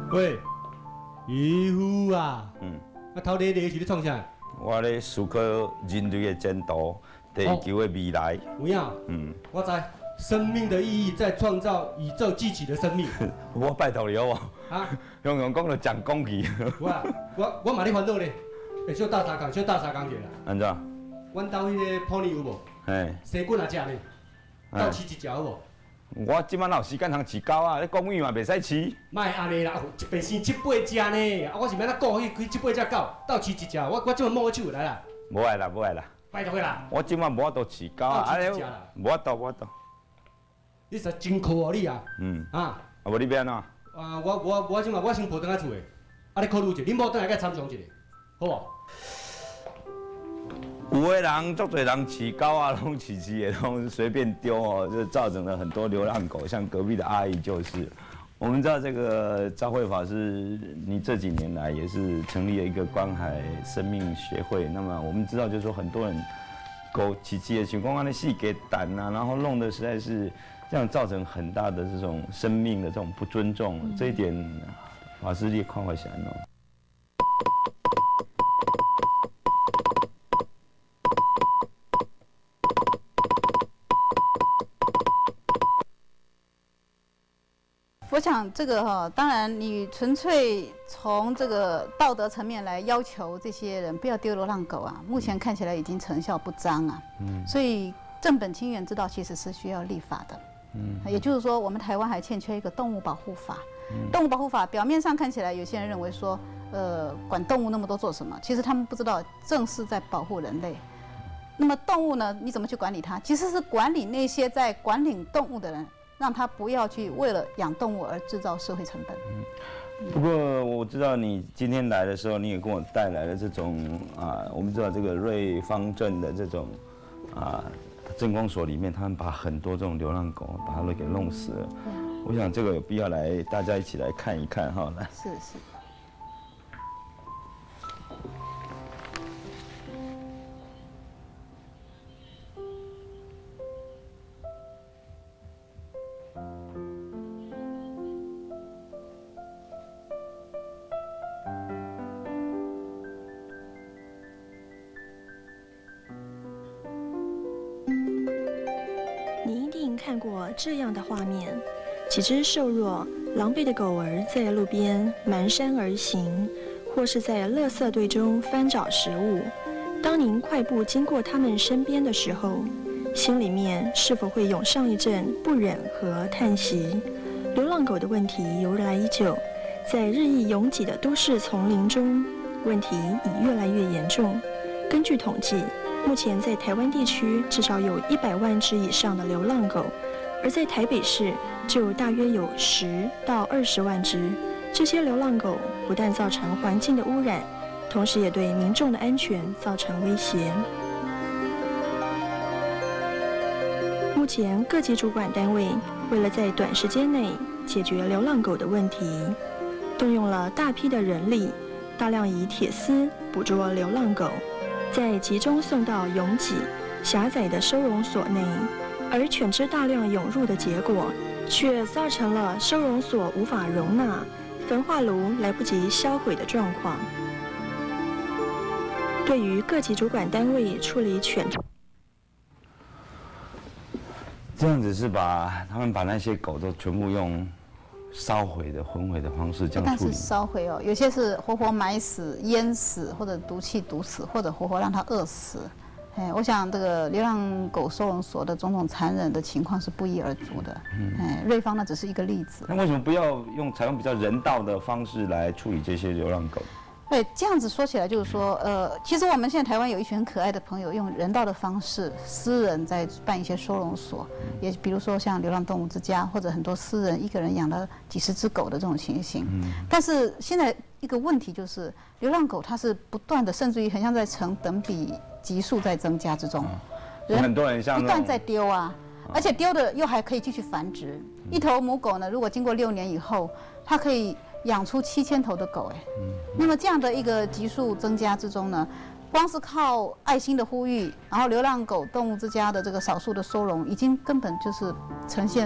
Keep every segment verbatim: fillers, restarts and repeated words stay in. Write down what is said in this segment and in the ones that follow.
喂，渔夫啊，嗯，啊头日日是咧创啥？ 我咧思考人类的前途，地球的未来。 有影？嗯，我知。生命的意义在创造宇宙记起的生命。 我拜托你好无？ 啊， 用用讲就讲讲去。 我我我嘛咧烦恼咧，会小打三工，小打三工者啦。 安怎？ 阮兜迄个泡面有无？嘿，生滚也食呢，斗饲一只好无？ 我即摆哪有时间通饲狗啊？你讲语嘛袂使饲。 莫安尼啦，一边生七八只呢，啊，我是要哪顾迄七八只狗，斗饲一只，我我即摆摸我手来啦。 无爱啦，无爱啦。 拜托啦。 我即摆无法度饲狗啊， 啊， 无法度，无法度。 你实真酷哦，你啊。嗯。啊。 啊，无你要安怎？ 啊，我我我即摆我先抱转来厝的，啊，你考虑者，你某转来甲参详一下，好无？ 有的人，足侪人饲狗啊，拢饲饲的，拢随便丢哦，就造成了很多流浪狗。像隔壁的阿姨就是。我们知道这个昭慧法师，你这几年来也是成立了一个关海生命协会。那么我们知道，就是说很多人狗饲饲的情况，安尼死给胆啊，然后弄得实在是这样，造成很大的这种生命的这种不尊重。嗯、这一点，法师你看法是安怎？ 我想这个哈，当然你纯粹从这个道德层面来要求这些人不要丢流浪狗啊，目前看起来已经成效不彰啊。嗯，所以正本清源之道其实是需要立法的。嗯，也就是说，我们台湾还欠缺一个动物保护法。嗯、动物保护法表面上看起来，有些人认为说，呃，管动物那么多做什么？其实他们不知道，正是在保护人类。那么动物呢？你怎么去管理它？其实是管理那些在管理动物的人。让他不要去为了养动物而制造社会成本。 嗯，不过我知道你今天来的时候，你也跟我带来了这种啊，我们知道这个瑞芳镇的这种啊镇公所里面，他们把很多这种流浪狗把它都给弄死了。嗯，我想这个有必要来大家一起来看一看哈。来， 是是。 看过这样的画面，几只瘦弱、狼狈的狗儿在路边蹒跚而行，或是在垃圾堆中翻找食物。当您快步经过它们身边的时候，心里面是否会涌上一阵不忍和叹息？流浪狗的问题由来已久，在日益拥挤的都市丛林中，问题已越来越严重。根据统计，目前在台湾地区至少有一百万只以上的流浪狗，而在台北市就大约有十到二十万只。这些流浪狗不但造成环境的污染，同时也对民众的安全造成威胁。目前各级主管单位为了在短时间内解决流浪狗的问题，动用了大批的人力，大量以铁丝捕捉流浪狗，再集中送到拥挤、狭窄的收容所内，而犬只大量涌入的结果，却造成了收容所无法容纳、焚化炉来不及销毁的状况。对于各级主管单位处理犬， 这样子是把他们把那些狗都全部用烧毁的、焚毁的方式这样处理。 但是烧毁哦，有些是活活埋死、淹死，或者毒气毒死，或者活活让它饿死。哎，我想这个流浪狗收容所的种种残忍的情况是不一而足的。嗯，哎，瑞芳那只是一个例子。 那为什么不要用采用比较人道的方式来处理这些流浪狗？ 对，这样子说起来就是说，呃，其实我们现在台湾有一群很可爱的朋友，用人道的方式，私人在办一些收容所，也比如说像流浪动物之家，或者很多私人一个人养了几十只狗的这种情形。嗯。但是现在一个问题就是，流浪狗它是不断的，甚至于很像在成等比级数在增加之中， 人很多人像不断在丢啊，而且丢的又还可以继续繁殖。一头母狗呢，如果经过六年以后，它可以养出七千头的狗，哎，嗯，那么这样的一个级数增加之中呢，光是靠爱心的呼吁，然后流浪狗动物之家的这个少数的收容，已经根本就是呈现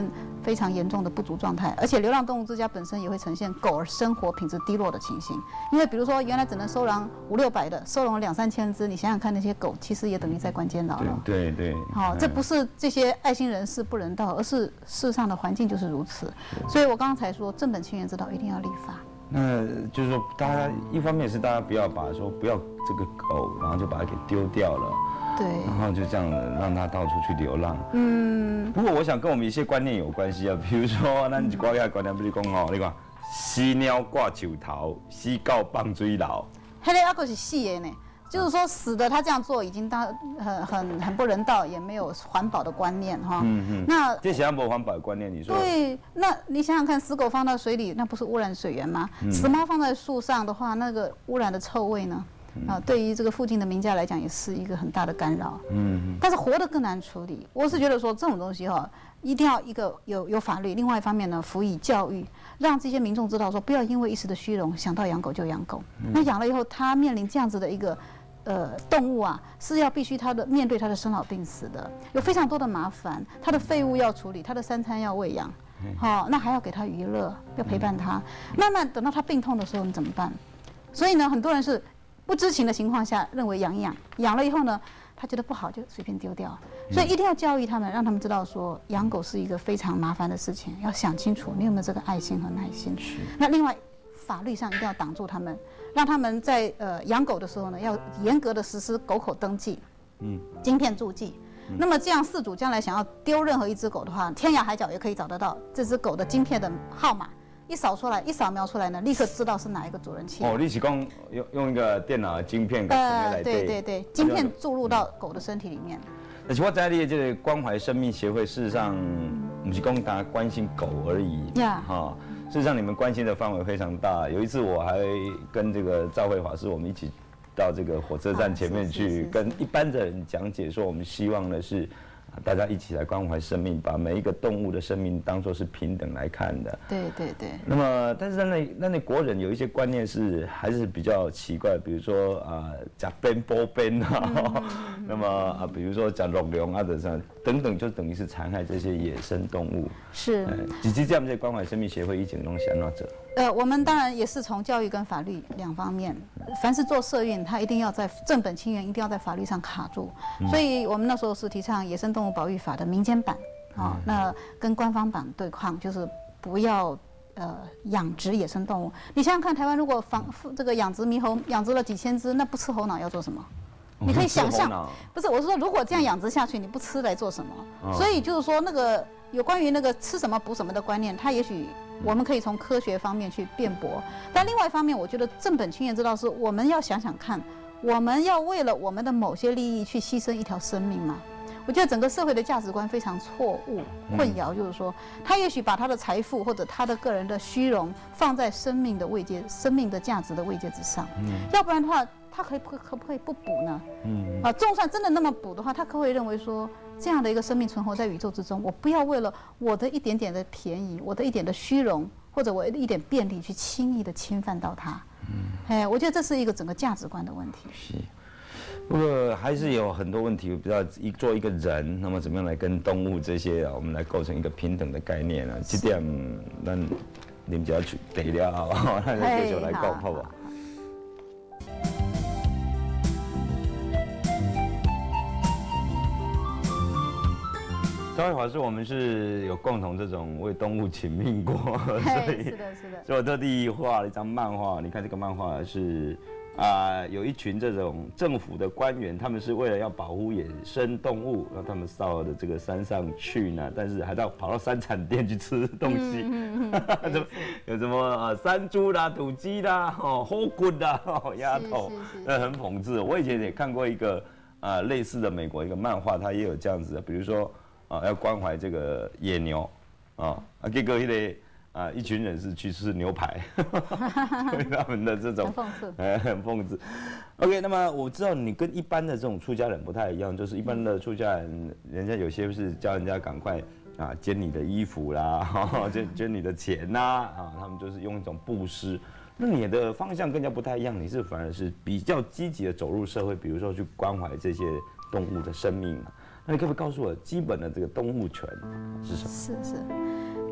非常严重的不足状态，而且流浪动物之家本身也会呈现狗儿生活品质低落的情形。因为比如说原来只能收容五六百的，收容两三千只，你想想看那些狗其实也等于在关监牢了。 对对对。 好，这不是这些爱心人士不人道，而是事实上的环境就是如此。所以我刚才说正本清源之道一定要立法。 那就是说，大家一方面是大家不要把说不要这个狗，然后就把它给丢掉了。 对， 然后就这样让它到处去流浪。 嗯， 不过我想跟我们一些观念有关系啊，比如说，咱一挂个观念，比如讲哦，你看，死鸟挂树头，死狗放水流。 迄个阿个是死的呢，就是说死的他这样做已经当很很很不人道，也没有环保的观念哈。嗯嗯。那这是不环保的观念，你说？ 对，那你想想看，死狗放到水里，那不是污染水源吗？嗯、死猫放在树上的话，那个污染的臭味呢？啊，对于这个附近的民家来讲，也是一个很大的干扰。嗯，但是活得更难处理。我是觉得说这种东西哈，一定要一个有有法律，另外一方面呢，辅以教育，让这些民众知道说，不要因为一时的虚荣想到养狗就养狗。嗯、那养了以后，他面临这样子的一个呃动物啊，是要必须他的面对他的生老病死的，有非常多的麻烦，他的废物要处理，他的三餐要喂养，好、哦，那还要给他娱乐，要陪伴他。慢慢等到他病痛的时候，你怎么办？所以呢，很多人是。不知情的情况下，认为养一养，养了以后呢，他觉得不好就随便丢掉，所以一定要教育他们，让他们知道说养狗是一个非常麻烦的事情，要想清楚你有没有这个爱心和耐心。那另外，法律上一定要挡住他们，让他们在呃养狗的时候呢，要严格的实施狗口登记，嗯，晶片注记。那么这样，饲主将来想要丢任何一只狗的话，天涯海角也可以找得到这只狗的晶片的号码。一扫出来，一扫描出来呢，立刻知道是哪一个主人弃养。 哦，你是讲用用一个电脑的晶片给来对对对，晶片注入到狗的身体里面。 而且我在你的这个关怀生命协会，事实上不是光大家关心狗而已，呀，哈，事实上你们关心的范围非常大。有一次我还跟这个赵慧法师，我们一起到这个火车站前面去，跟一般的人讲解说，我们希望的是。大家一起来关怀生命，把每一个动物的生命当作是平等来看的。 对对对。 那么，但是那那那那国人有一些观念是还是比较奇怪，比如说啊，讲边波边啊，那么啊，比如说讲龙龙啊等等等等，就等于是残害这些野生动物。 是。 以及这样的关怀生命协会一整弄想到这。 呃，我们当然也是从教育跟法律两方面，凡是做社运，它一定要在正本清源，一定要在法律上卡住。嗯、所以我们那时候是提倡野生动物保育法的民间版，啊、哦，嗯、那跟官方版对抗，就是不要呃养殖野生动物。你想想看，台湾如果防这个养殖猕猴，养殖了几千只，那不吃猴脑要做什么？你可以想象，不是我是说，如果这样养殖下去，你不吃来做什么？哦、所以就是说，那个有关于那个吃什么补什么的观念，它也许。我们可以从科学方面去辩驳，但另外一方面，我觉得正本清源之道是我们要想想看，我们要为了我们的某些利益去牺牲一条生命吗？我觉得整个社会的价值观非常错误、混淆，就是说，他也许把他的财富或者他的个人的虚荣放在生命的位阶、生命的价值的位阶之上，要不然的话，他可以可可不可以不补呢？嗯啊，就算真的那么补的话，他可不可以认为说？这样的一个生命存活在宇宙之中，我不要为了我的一点点的便宜，我的一点的虚荣，或者我的一点便利，去轻易的侵犯到它。嗯，哎，我觉得这是一个整个价值观的问题。 是，不过还是有很多问题，比较一做一个人，那么怎么样来跟动物这些啊，我们来构成一个平等的概念啊？这点，咱你们就要去得了，好不好？那就继续来讲，好不好？赵慧法师，我们是有共同这种为动物请命过，所以是的，是的， 所以我特地画了一张漫画。你看这个漫画是啊、呃，有一群这种政府的官员，他们是为了要保护野生动物，让他们到了这个山上去呢，但是还要跑到山产店去吃东西，嗯嗯嗯、有什么呃山猪啦、土鸡啦、哦猴骨啦、哦鸭头，那很讽刺。我以前也看过一个啊、呃、类似的美国一个漫画，它也有这样子的，比如说。啊，要关怀这个野牛，啊，啊，结果一类啊，一群人是去吃牛排，他们的这种很讽刺， 哎，很讽刺。OK， 那么我知道你跟一般的这种出家人不太一样，就是一般的出家人，人家有些是叫人家赶快啊捐你的衣服啦，捐捐你的钱呐，啊，他们就是用一种布施。那你的方向更加不太一样，你是反而是比较积极的走入社会，比如说去关怀这些动物的生命。那你可不可以告诉我基本的这个动物权是什么？ 是是，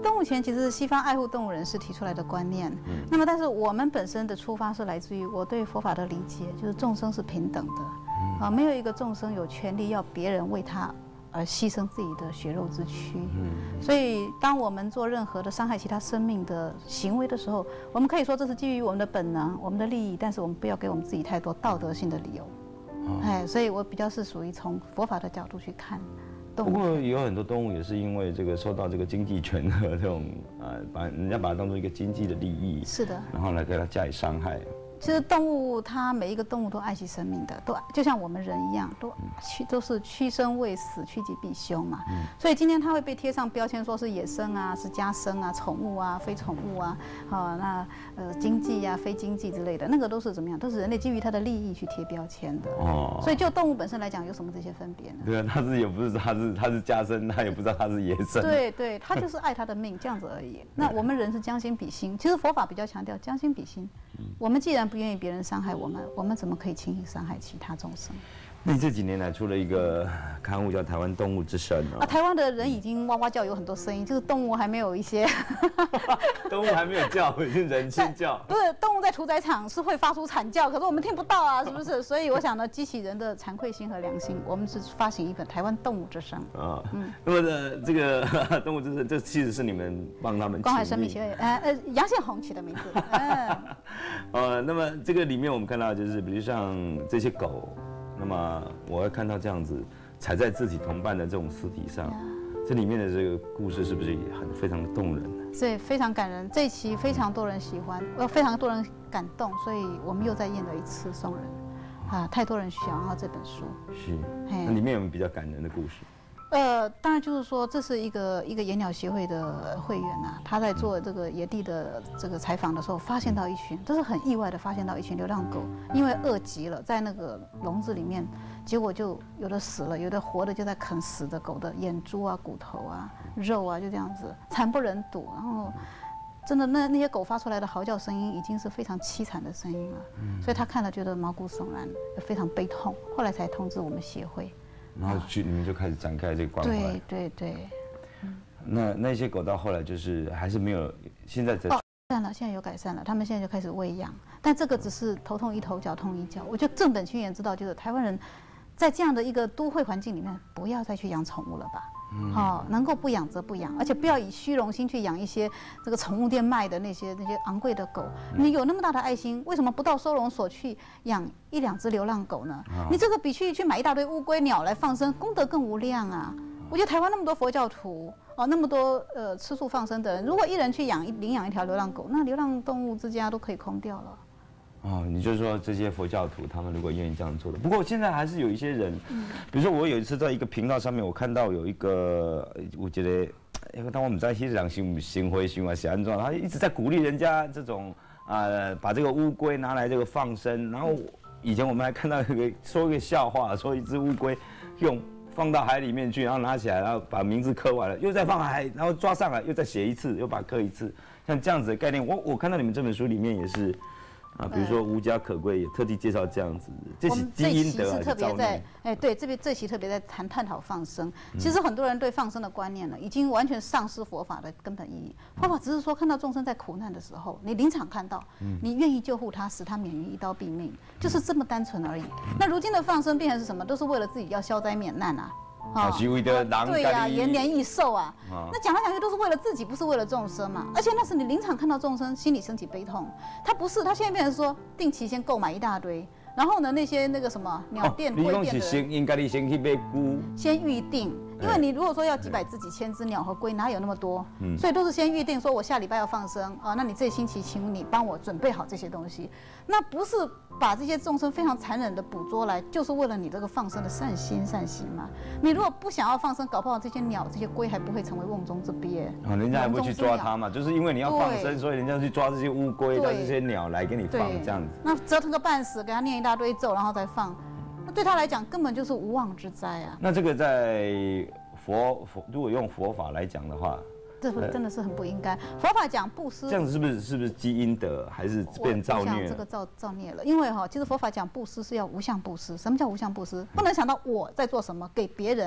动物权其实是西方爱护动物人士提出来的观念。嗯，那么但是我们本身的出发是来自于我对佛法的理解，就是众生是平等的，嗯、啊，没有一个众生有权利要别人为他而牺牲自己的血肉之躯。嗯，所以当我们做任何的伤害其他生命的行为的时候，我们可以说这是基于我们的本能、我们的利益，但是我们不要给我们自己太多道德性的理由。哦、哎，所以我比较是属于从佛法的角度去看。 不过有很多动物也是因为这个受到这个经济权的这种呃，把人家把它当做一个经济的利益， 是的， 然后来给它加以伤害。 其实动物它每一个动物都爱惜生命的，都就像我们人一样，都屈都是屈生为死，趋吉避凶嘛。嗯、所以今天它会被贴上标签，说是野生啊，是家生啊，宠物啊，非宠物啊，啊那呃经济啊，非经济之类的，那个都是怎么样？都是人类基于它的利益去贴标签的。哦。所以就动物本身来讲，有什么这些分别呢？ 对啊，它是也不是它是它是家生，它也不知道它是野生。 对对，它就是爱它的命这样子而已。那我们人是将心比心，其实佛法比较强调将心比心。我们既然不愿意别人伤害我们，我们怎么可以轻易伤害其他众生？ 那你这几年来出了一个刊物叫《台湾动物之声》哦。 啊，台湾的人已经哇哇叫，有很多声音，就是动物还没有一些。 动物还没有叫，已经人先叫。 不是，动物在屠宰场是会发出惨叫，可是我们听不到啊，是不是？所以我想呢，激起人的惭愧心和良心，我们是发行一本《台湾动物之声》啊。 嗯。那么呢，这个《动物之声》，这其实是你们帮他们关怀生命协会，呃呃，杨宪宏取的名字。嗯。 呃，那么这个里面我们看到就是，比如像这些狗。那么我会看到这样子踩在自己同伴的这种尸体上，这里面的这个故事是不是也很非常的动人？ 所以非常感人，这一期非常多人喜欢，呃，非常多人感动，所以我们又再印了一次送人，啊，太多人想要这本书。 是，那里面有没有比较感人的故事？ 呃，当然就是说，这是一个一个野鸟协会的会员呐、啊，他在做这个野地的这个采访的时候，发现到一群，这是很意外的发现到一群流浪狗，因为饿极了，在那个笼子里面，结果就有的死了，有的活的就在啃死的狗的眼珠啊、骨头啊、肉啊，就这样子惨不忍睹。然后，真的那那些狗发出来的嚎叫声音，已经是非常凄惨的声音了，所以他看了觉得毛骨悚然，非常悲痛，后来才通知我们协会。 然后去你们就开始展开这个关怀。 对对对。 嗯、那那些狗到后来就是还是没有，现在在改善了，现在有改善了，他们现在就开始喂养，但这个只是头痛医头，脚痛医脚。我觉得正本清源知道，就是台湾人在这样的一个都会环境里面，不要再去养宠物了吧。好、哦，能够不养则不养，而且不要以虚荣心去养一些这个宠物店卖的那些那些昂贵的狗。你有那么大的爱心，为什么不到收容所去养一两只流浪狗呢？你这个比去去买一大堆乌龟鸟来放生，功德更无量啊！我觉得台湾那么多佛教徒哦，那么多呃吃素放生的人，如果一人去养一领养一条流浪狗，那流浪动物之家都可以空掉了。 哦，你就说这些佛教徒，他们如果愿意这样做的，不过现在还是有一些人，嗯、比如说我有一次在一个频道上面，我看到有一个，我觉得，因为当我们在西藏行行回行啊，是安装，他一直在鼓励人家这种啊、呃，把这个乌龟拿来这个放生，然后以前我们还看到一个说一个笑话，说一只乌龟用放到海里面去，然后拿起来，然后把名字刻完了，又再放海，然后抓上来，又再写一次，又把它刻一次，像这样子的概念，我我看到你们这本书里面也是。啊，比如说无家可归，也特地介绍这样子，这是基因的是特别在，哎，对，这边这期特别在谈探讨放生。其实很多人对放生的观念呢，已经完全丧失佛法的根本意义。佛法只是说看到众生在苦难的时候，你临场看到，你愿意救护他，使他免于一刀毙命，就是这么单纯而已。那如今的放生变成是什么？都是为了自己要消灾免难啊。 啊，是为了人对呀，延年益寿啊。那讲来讲去都是为了自己，不是为了众生嘛。而且那是你临场看到众生，心里升起悲痛。他不是，他现在变成说定期先购买一大堆，然后呢那些那个什么鸟店、龟店的， 你是先应该你先去买菇， 先预定。因为你如果说要几百只、几千只鸟和龟，哪有那么多？嗯，所以都是先预定，说我下礼拜要放生啊，那你这星期请你帮我准备好这些东西。那不是把这些众生非常残忍的捕捉来，就是为了你这个放生的善心善行嘛。你如果不想要放生，搞不好这些鸟、这些龟还不会成为瓮中之鳖。 啊，人家还不会去抓它嘛，就是因为你要放生，所以人家去抓这些乌龟、抓这些鸟来给你放这样子。 那折腾个半死，给他念一大堆咒，然后再放。那对他来讲根本就是无妄之灾啊！ 那这个在佛佛如果用佛法来讲的话， 这真的是很不应该。佛法讲布施， 这样子是不是是不是积阴德，还是变造孽？ 这个造造孽了，因为哈，其实佛法讲布施是要无相布施。什么叫无相布施？不能想到我在做什么给别人。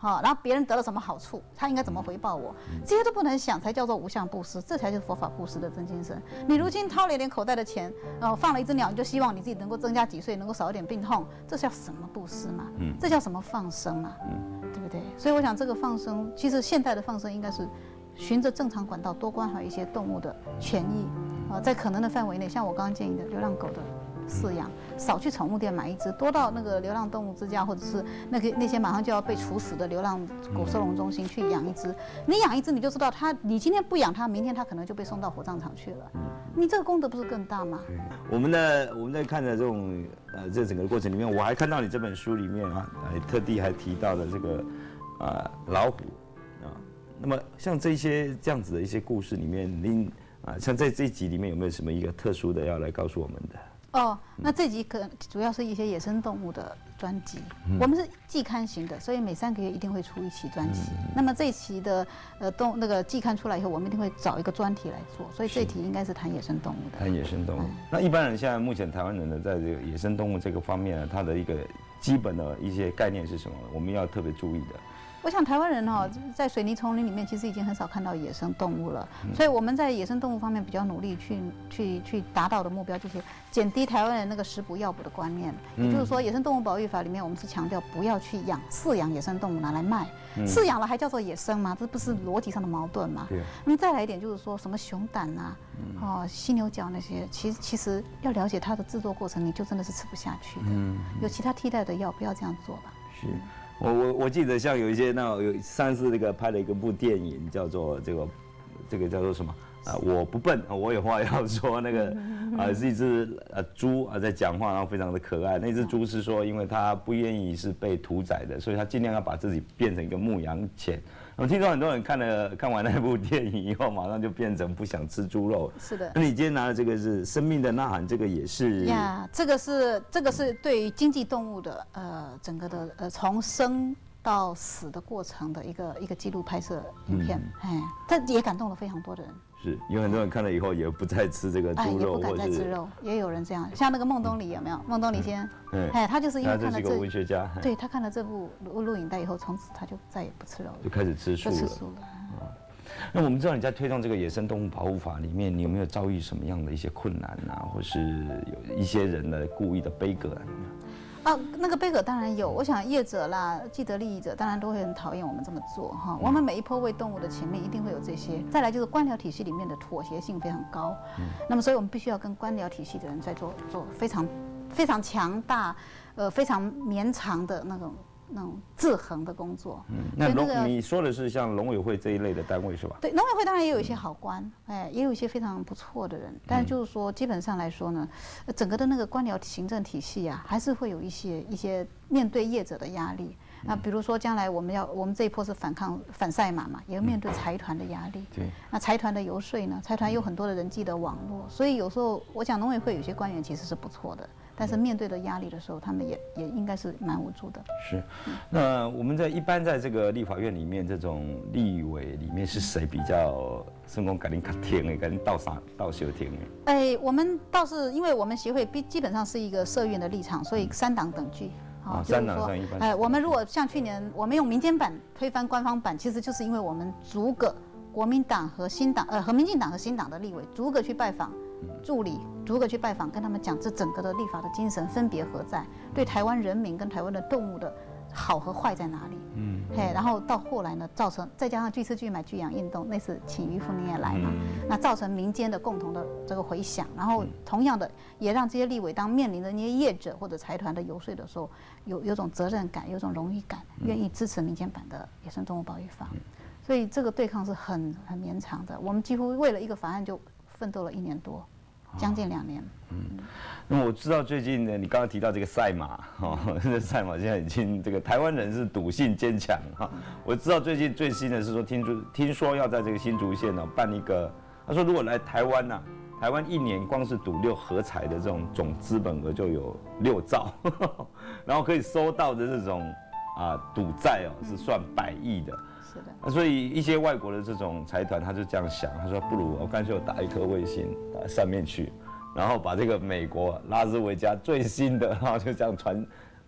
好，然后别人得了什么好处，他应该怎么回报我，这些都不能想，才叫做无相布施，这才是佛法布施的真精神。你如今掏了一点口袋的钱，哦，放了一只鸟，你就希望你自己能够增加几岁，能够少一点病痛，这叫什么布施嘛？嗯，这叫什么放生嘛？嗯，对不对？所以我想这个放生，其实现代的放生应该是循着正常管道多关怀一些动物的权益啊，在可能的范围内，像我刚刚建议的流浪狗的饲养，少去宠物店买一只，多到那个流浪动物之家，或者是那个那些马上就要被处死的流浪狗收容中心去养一只。你养一只，你就知道它，你今天不养它，明天它可能就被送到火葬场去了。你这个功德不是更大吗？ 我们的我们在看的这种呃这整个过程里面，我还看到你这本书里面啊，还特地还提到了这个啊、呃、老虎啊。那么像这些这样子的一些故事里面，您啊像在这一集里面有没有什么一个特殊的要来告诉我们的？ 哦，那这集可主要是一些野生动物的专辑，嗯、我们是季刊型的，所以每三个月一定会出一期专辑。嗯、那么这一期的呃动那个季刊出来以后，我们一定会找一个专题来做，所以这一题应该是谈野生动物的。 谈野生动物。嗯、那一般人现在目前台湾人呢，在这个野生动物这个方面呢，他的一个基本的一些概念是什么？我们要特别注意的。 我想台湾人哈、哦，在水泥丛林里面其实已经很少看到野生动物了，所以我们在野生动物方面比较努力去去去达到的目标，就是减低台湾人那个食捕药捕的观念。也就是说，野生动物保育法里面，我们是强调不要去养饲养野生动物拿来卖，饲养了还叫做野生吗？这不是逻辑上的矛盾吗？那么再来一点就是说什么熊胆啊，哦犀牛角那些，其实其实要了解它的制作过程，你就真的是吃不下去的。有其他替代的药，不要这样做吧。 是。我我我记得像有一些那有上次那个拍了一个部电影叫做这个这个叫做什么啊？我不笨，我有话要说。那个啊是一只呃猪啊在讲话，然后非常的可爱。那只猪是说，因为它不愿意是被屠宰的，所以它尽量要把自己变成一个牧羊犬。我听说很多人看了看完那部电影以后，马上就变成不想吃猪肉。 是的。 那你今天拿的这个是《生命的呐喊》，这个也是呀，这个是这个是对于经济动物的呃整个的呃从生到死的过程的一个一个纪录拍摄影片，哎、嗯，这也感动了非常多的人。 是，有很多人看了以后也不再吃这个猪肉， 哎、也不敢再吃肉，也有人这样，像那个孟东里有没有？孟东里先，嗯、哎，他就是因为看了这， 这文学家， 对他看了这部录录影带以后，从此他就再也不吃肉了， 就开始吃素了。 吃素了。 哦、那我们知道你在推动这个野生动物保护法里面，你有没有遭遇什么样的一些困难啊，或是有一些人的故意的悲歌啊？ 啊，那个悲歌当然有，我想业者啦、既得利益者当然都会很讨厌我们这么做哈。我们每一波为动物的情面一定会有这些，再来就是官僚体系里面的妥协性非常高，嗯、那么所以我们必须要跟官僚体系的人在做做非常非常强大、呃非常绵长的那种那种制衡的工作。 嗯，那农、那個、你说的是像农委会这一类的单位是吧？ 对，农委会当然也有一些好官，哎，也有一些非常不错的人，但是就是说基本上来说呢，整个的那个官僚行政体系啊，还是会有一些一些面对业者的压力。那比如说将来我们要我们这一波是反抗反赛马嘛，也要面对财团的压力。对。那财团的游说呢，财团有很多的人际的网络，所以有时候我讲农委会有些官员其实是不错的。但是面对的压力的时候，他们也也应该是蛮无助的。是， 那我们在一般在这个立法院里面，这种立委里面是谁比较成功？赶紧卡听的，赶紧到啥到修听的？ 哎，我们倒是因为我们协会基基本上是一个社运的立场，所以三党等距。 好、哦，三党上一般。 哎，我们如果像去年我们用民间版推翻官方版，其实就是因为我们逐个国民党和新党呃和民进党和新党的立委逐个去拜访。助理逐个去拜访，跟他们讲这整个的立法的精神分别何在，对台湾人民跟台湾的动物的好和坏在哪里？嗯，嘿，然后到后来呢，造成再加上拒吃拒买拒养运动，那次请渔夫你也来嘛，嗯、那造成民间的共同的这个回响，然后同样的也让这些立委当面临着那些业者或者财团的游说的时候，有有种责任感，有种荣誉感，愿意支持民间版的野生动物保育法，所以这个对抗是很很绵长的，我们几乎为了一个法案就奋斗了一年多。将近两年。 嗯，那么我知道最近呢，你刚刚提到这个赛马，哦，这赛马现在已经这个台湾人是赌性坚强哈。我知道最近最新的是说，听说听说要在这个新竹县呢办一个，他说如果来台湾呢、啊，台湾一年光是赌六合彩的这种总资本额就有六兆，呵呵然后可以收到的这种啊赌债哦是算百亿的。是的，那所以一些外国的这种财团，他就这样想，他说不如我干脆打一颗卫星打上面去，然后把这个美国拉斯维加最新的，然后就这样传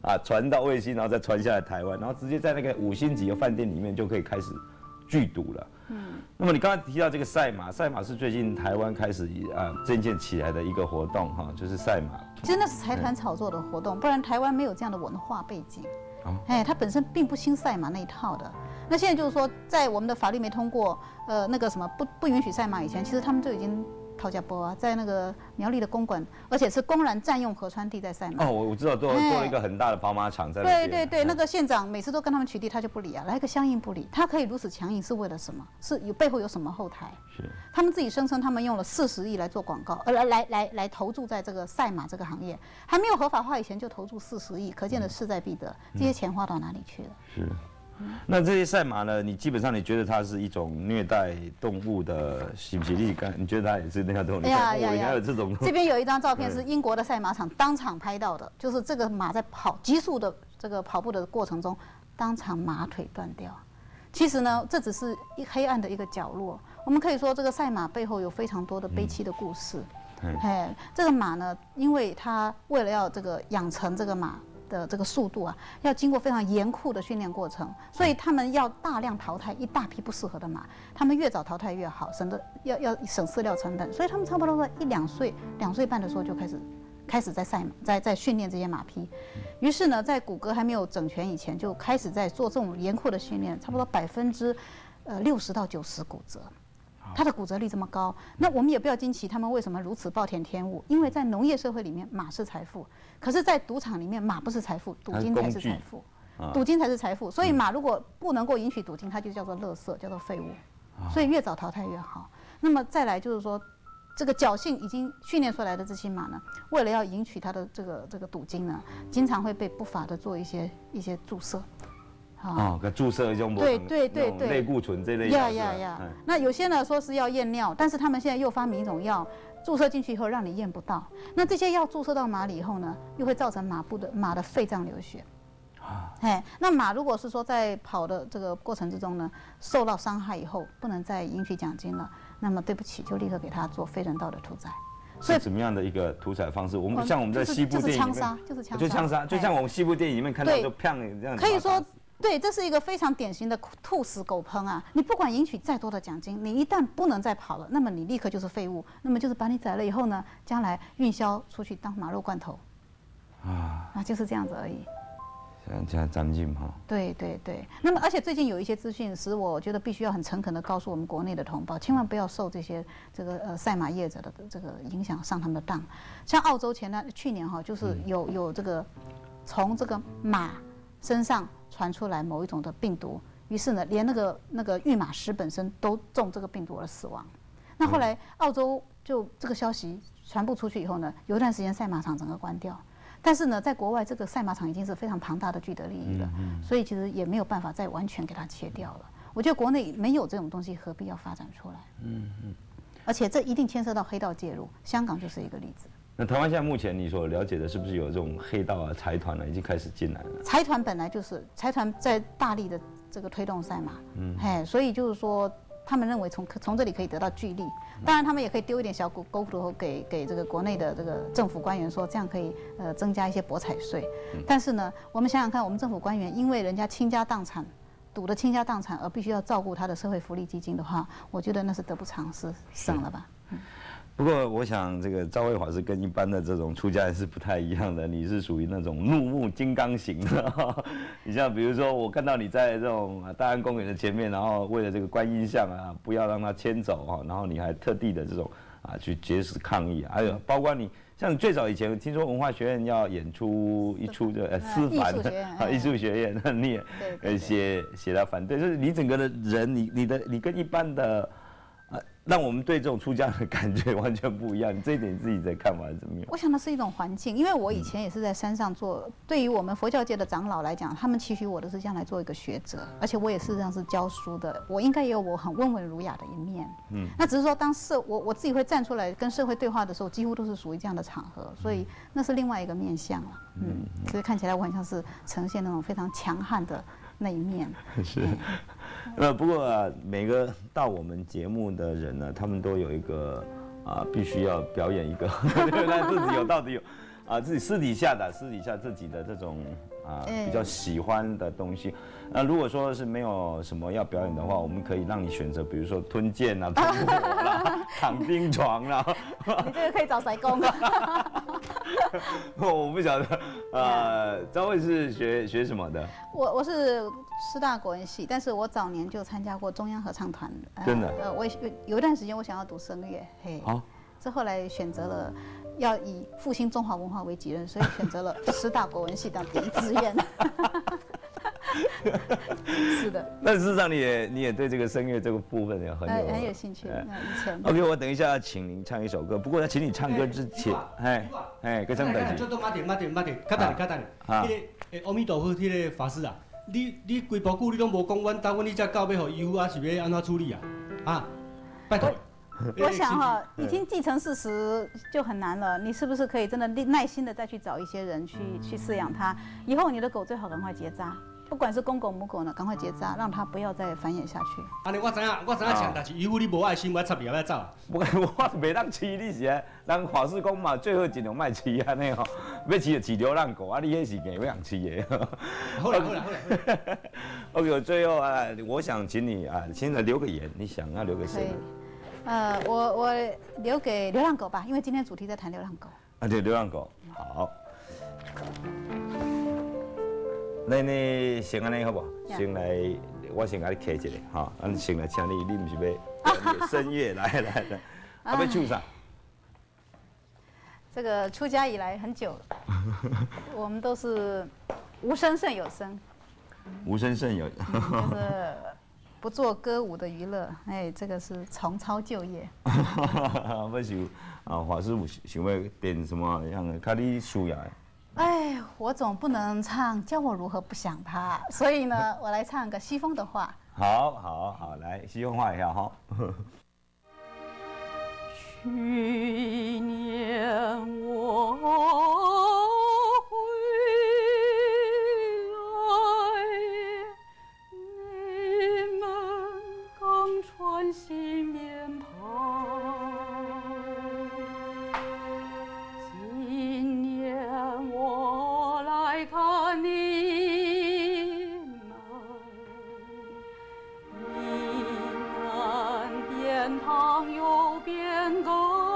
啊传到卫星，然后再传下来台湾，然后直接在那个五星级的饭店里面就可以开始剧毒了。嗯，那么你刚才提到这个赛马，赛马是最近台湾开始啊渐渐起来的一个活动哈，就是赛马。 其实那是财团炒作的活动，不然台湾没有这样的文化背景。哎，它本身并不兴赛马那一套的。那现在就是说，在我们的法律没通过，呃，那个什么不不允许赛马以前，其实他们就已经讨价波啊，在那个苗栗的公馆，而且是公然占用河川地在赛马。 哦，我我知道，做做了一个很大的跑马场在那边。 对对对，那个县长每次都跟他们取缔，他就不理啊，来个相应不理。他可以如此强硬是为了什么？是有背后有什么后台？ 是他们自己声称他们用了四十亿来做广告，呃，来来来来投注在这个赛马这个行业，还没有合法化以前就投注四十亿，可见的势在必得。这些钱花到哪里去了？ 是。那这些赛马呢？你基本上你觉得它是一种虐待动物的行不行？你感你觉得它也是虐待动物？ 哎呀呀呀！有这种。 这边有一张照片是英国的赛马场当场拍到的，就是这个马在跑急速的这个跑步的过程中，当场马腿断掉。其实呢，这只是一黑暗的一个角落。我们可以说，这个赛马背后有非常多的悲戚的故事。嗯，哎，这个马呢，因为它为了要这个养成这个马的这个速度啊，要经过非常严酷的训练过程，所以他们要大量淘汰一大批不适合的马，他们越早淘汰越好，省得要要省饲料成本，所以他们差不多在一两岁、两岁半的时候就开始开始在赛马，在在训练这些马匹。于是呢，在骨骼还没有整全以前，就开始在做这种严酷的训练，差不多百分之呃六十到九十骨折。它的骨折率这么高，那我们也不要惊奇他们为什么如此暴殄天物，因为在农业社会里面马是财富，可是，在赌场里面马不是财富，赌金才是财富，赌金才是财富。所以马如果不能够允许赌金，它就叫做垃圾，叫做废物，所以越早淘汰越好。那么再来就是说，这个侥幸已经训练出来的这些马呢，为了要赢取它的这个这个赌金呢，经常会被不法的做一些一些注射。 哦，给注射一种对对对对类固醇这类呀呀呀。那有些呢说是要验尿，但是他们现在又发明一种药，注射进去以后让你验不到。那这些药注射到马里以后呢，又会造成马部的马的肺脏流血。啊，哎，那马如果是说在跑的这个过程之中呢，受到伤害以后不能再赢取奖金了，那么对不起，就立刻给他做非人道的屠宰。 是怎么样的一个屠宰方式？我们像我们在西部电影里面， 就是枪杀，就是枪杀， 就枪杀，就像我们西部电影里面看到就砰这样。 可以说。对，这是一个非常典型的兔死狗烹啊！你不管赢取再多的奖金，你一旦不能再跑了，那么你立刻就是废物，那么就是把你宰了以后呢，将来运销出去当马肉罐头，啊，啊，就是这样子而已。 像这样张进哈。 对对对，那么而且最近有一些资讯使我觉得必须要很诚恳的告诉我们国内的同胞，千万不要受这些这个呃赛马业者的这个影响上他们的当。像澳洲前段去年哈，就是有有这个从这个马身上传出来某一种的病毒，于是呢，连那个那个育马师本身都中这个病毒而死亡。那后来澳洲就这个消息传播出去以后呢，有一段时间赛马场整个关掉。但是呢，在国外这个赛马场已经是非常庞大的巨得利益了，所以其实也没有办法再完全给它切掉了。我觉得国内没有这种东西，何必要发展出来？嗯嗯。而且这一定牵涉到黑道介入，香港就是一个例子。 那台湾现在目前你所了解的，是不是有这种黑道啊、财团啊，已经开始进来了？ 财团本来就是财团在大力的这个推动赛马，嗯，嘿，所以就是说，他们认为从从这里可以得到巨利，当然他们也可以丢一点小狗狗骨头给给这个国内的这个政府官员说，这样可以呃增加一些博彩税。但是呢，我们想想看，我们政府官员因为人家倾家荡产，赌的倾家荡产，而必须要照顾他的社会福利基金的话，我觉得那是得不偿失，省了吧。嗯。 不过，我想这个赵慧华是跟一般的这种出家人是不太一样的。你是属于那种怒目金刚型的。你像比如说，我看到你在这种大安公园的前面，然后为了这个观音像啊，不要让它牵走哈，然后你还特地的这种啊去绝食抗议。还有包括你像最早以前听说文化学院要演出一出的呃思凡啊艺术学院，那你也呃写写到反对，就是你整个的人，你你的你跟一般的。让我们对这种出家的感觉完全不一样，你这一点自己的看法是怎么样？ 我想那是一种环境，因为我以前也是在山上做。对于我们佛教界的长老来讲，他们期许我的是将来做一个学者，而且我也事实上是教书的，我应该也有我很温文儒雅的一面。嗯，那只是说当社我我自己会站出来跟社会对话的时候，几乎都是属于这样的场合，所以那是另外一个面向了。嗯，所以看起来我很像是呈现那种非常强悍的那一面。 是。呃，不过、啊、每个到我们节目的人呢，他们都有一个啊，必须要表演一个，他自己有到底有啊，自己私底下的私底下自己的这种啊比较喜欢的东西。那如果说是没有什么要表演的话，我们可以让你选择，比如说吞剑啊、吞火啦、躺冰床啦。 你这个可以找谁工？ 我不晓得，呃，张慧是学学什么的？ 我我是师大国文系，但是我早年就参加过中央合唱团。呃、 真的？ 呃，我有有一段时间我想要读声乐，嘿。好。是后来选择了要以复兴中华文化为己任，所以选择了师大国文系当第一志愿。是的。 那事实上你也你也对这个声乐这个部分也很有、 呃、很有兴趣。那以前。 OK， 我等一下要请您唱一首歌，不过要请你唱歌之前，哎哎，歌唱等级。 就都慢点慢点慢点，较等你较等你。啊。迄个诶，阿弥陀佛，迄个法师啊，你你规部句你拢无讲，阮等阮你才到要互医护啊，是要安怎处理啊？啊，拜托。 我想哈，已经既成事实就很难了。你是不是可以真的耐心的再去找一些人去去饲养它？以后你的狗最好赶快结扎，不管是公狗母狗呢，赶快结扎，让它不要再繁衍下去。 安尼我知影，我知影强，但是以后你无爱心，我插你也要走啊。 我我袂当饲你是啊，人法师讲嘛，最好尽量卖饲安尼吼，要饲就饲流浪狗啊，你迄是硬要人饲的。 好了好了好了。 OK， 最后啊，我想请你啊，现在留个言，你想要留给谁？ 呃，我我留给流浪狗吧，因为今天主题在谈流浪狗。 啊，对，流浪狗，好。那你先安尼好不好？先来，我先给你客一个哈，俺先来请你，你不是要声乐？来来来，啊，要唱啥？ 这个出家以来很久了，我们都是无声胜有声。 无声胜有。 嗯、就是。不做歌舞的娱乐，哎，这个是重操旧业。 不是啊，法师有想要点什么样的？看你需要的。 哎，我总不能唱教我如何不想他，所以呢，我来唱个西风的话。 好，好，好，来西风话一下哈。 去年我。穿新棉袍，今年我来看你们，你们变胖又变高。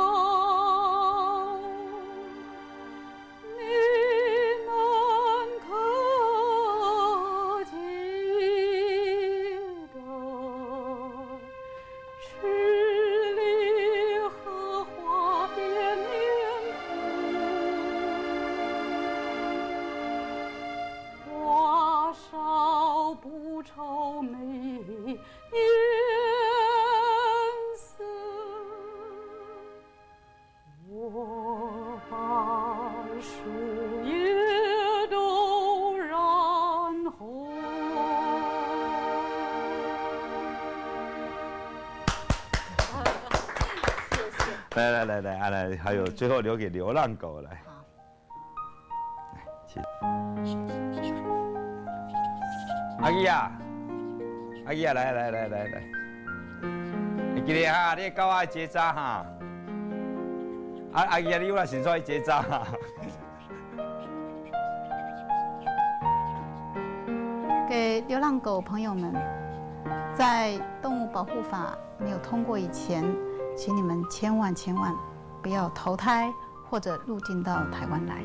来来来来，啊来，还有最后留给流浪狗来。好，来，请。阿姨啊，阿姨啊，来来来来来，你记得哈，你狗爱结扎哈。啊阿姨啊，你有来先做结扎哈。 给流浪狗朋友们，在动物保护法没有通过以前。请你们千万千万不要投胎或者入境到台湾来。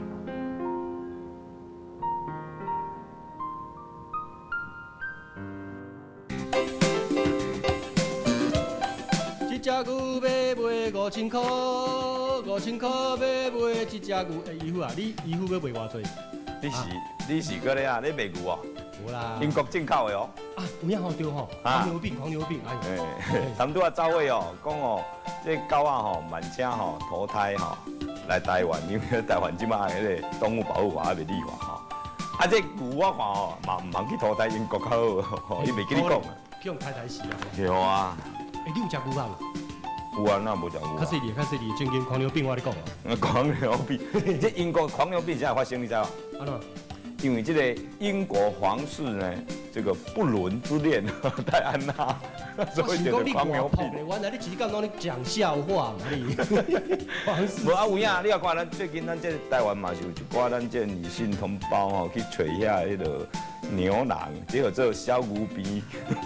一只牛要卖五千块，五千块要卖一只牛。哎，姨夫啊，你姨夫要卖偌济？ 你是你是个咧啊？你卖牛啊？ 无啦， 英国进口的哦。 啊，有影好对吼，狂牛病，狂牛病，哎。 他们都要走位哦，讲哦，这狗啊吼，慢车吼投胎吼来台湾，因为台湾即马迄个动物保护法还未立法吼。啊，这牛我看吼，嘛唔通去投胎英国较好，伊袂跟你讲啊。 去用太太死啊。 对啊。 哎，你有食牛肉无？ 有啊，那无食牛。 较细粒，较细粒，正经狂牛病我咧讲啊。 狂牛病，这英国狂牛病现在发生，你知道？ 安怎？ 因为这个英国皇室呢， 这个不伦之恋戴安娜，所以就是狂牛病。 原来你只讲拢咧讲笑话嘛你。 无啊有影，你也看咱最近咱这台湾嘛是有一寡咱这女性同胞吼去找遐迄个牛郎，结果做小牛逼。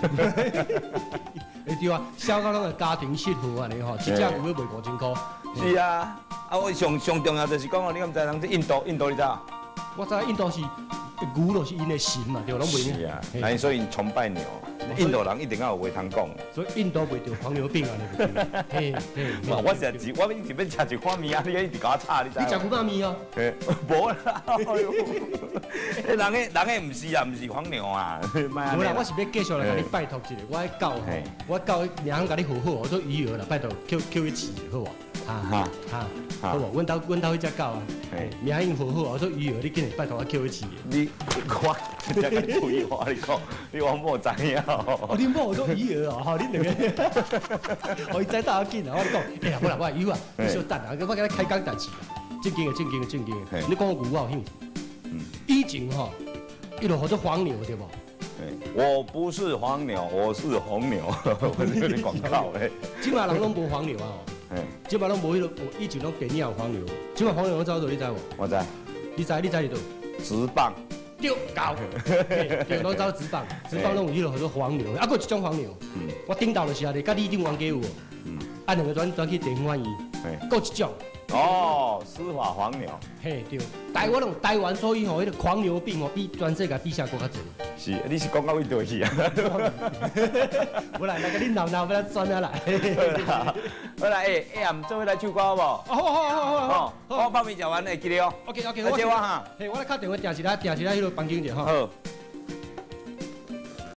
哎对啊，小到那个家庭幸福安尼吼，一只牛要卖五千块。 是啊，啊我上上重要就是讲哦，你敢知人这印度印度你知道？ 我知印度是牛就是因的神嘛，对，拢袂。 是啊，那所以崇拜牛，印度人一定要有话通讲。 所以印度袂着黄牛病啊，你嘿嘿。 我是一，我一直要吃一款面啊，你一直甲我炒，你知？ 你食牛肉面哦？ 诶，无啦，人个人个唔是啊，唔是黄牛啊。 无啦，我是要继续来甲你拜托一下，我爱教吼，我教娘甲你好好，我做鱼儿啦，拜托叫叫伊饲好啊。哈哈哈，好无？阮兜阮兜迄只狗啊，名应好好，我做鱼儿，你今日拜托我叫伊饲。 你我真个废话，你讲，你我某知影哦。 你某做鱼儿哦，吼，你两个，我伊知道紧啊，我讲，哎呀，我来我鱼啊，你小等啊，我甲你开讲代志啊，正经的正经的正经的，你讲我牛我有兴趣。嗯，以前吼，伊就好做黄牛对无？ 我不是黄牛，我是红牛，我是有点广告诶。 即马人拢无黄牛啊吼。哎，即摆拢无迄个，以前拢电影有黄牛，即摆黄牛我走到你知无？ 我知。 你知你知伫倒？ 直棒。 对，搞。对，拢走直棒，直棒拢有迄个叫做黄牛，啊，佫有一种黄牛。嗯。我顶头就是啊，你甲李定王家有哦。嗯。啊，两个转转去地方翻译。嘿。佫一种。 哦，司法黄牛。 嘿，对。台湾拢台湾所以吼，迄个狂牛病吼，比全世界比啥国较侪。 是，你是讲到位倒去啊？ 无啦，那个你闹闹要来转下来。 好啦，哎哎呀，唔做伙来唱歌好无？ 好好好好好。 我泡面食完会记得哦。 OK OK， 来接我哈。 嘿，我来敲电话定一下，定一下迄个房间者吼。 好。